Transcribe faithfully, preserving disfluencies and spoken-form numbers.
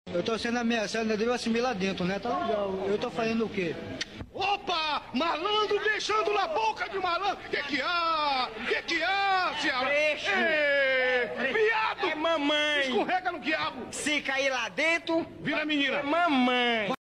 Eu tô sendo ameaçado, né? Deu assim lá dentro, né? Tá legal. Eu tô fazendo o quê? Opa! Malandro deixando na boca de malandro! Que que há? Que que há, Ceará? Trecho. Ei, viado! É mamãe. Escorrega no quiabo! Se cair lá dentro, Vira menina! é mamãe.